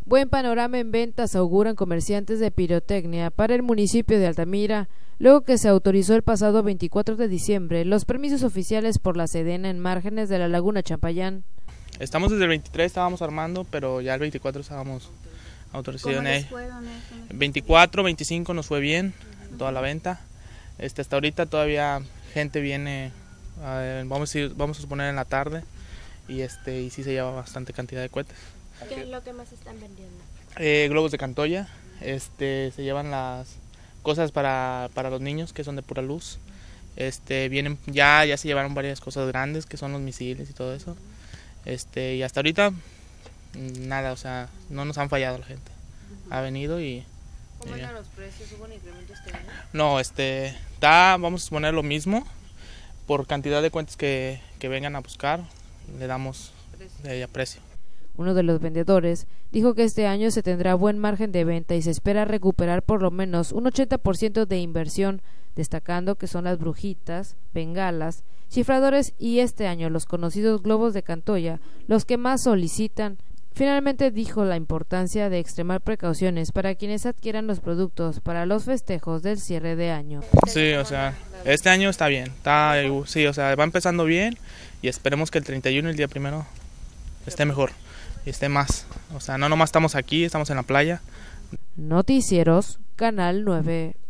Buen panorama en ventas auguran comerciantes de pirotecnia para el municipio de Altamira, luego que se autorizó el pasado 24 de diciembre los permisos oficiales por la Sedena en márgenes de la Laguna Champayán. Estamos desde el 23, estábamos armando, pero ya el 24 estábamos autorizados. ¿Cómo les fue? 24, 25 nos fue bien, toda la venta. Hasta ahorita todavía gente viene, vamos a suponer en la tarde, y sí se lleva bastante cantidad de cohetes. ¿Qué es lo que más están vendiendo? Globos de Cantoya, se llevan las cosas para los niños que son de pura luz. Vienen ya se llevaron varias cosas grandes que son los misiles y todo eso. Y hasta ahorita nada, o sea, no nos han fallado la gente. Ha venido y ¿Cómo andan los precios? ¿Hubo un incremento este año? no, vamos a suponer lo mismo. Por cantidad de cuentas que vengan a buscar, le damos precio. Uno de los vendedores dijo que este año se tendrá buen margen de venta y se espera recuperar por lo menos un 80% de inversión, destacando que son las brujitas, bengalas, chifladores y este año los conocidos globos de Cantoya los que más solicitan. Finalmente dijo la importancia de extremar precauciones para quienes adquieran los productos para los festejos del cierre de año. Sí, o sea, este año está bien, sí, o sea, va empezando bien y esperemos que el 31, el día primero, esté mejor y esté más. O sea, no nomás estamos aquí, estamos en la playa. Noticieros, Canal 9.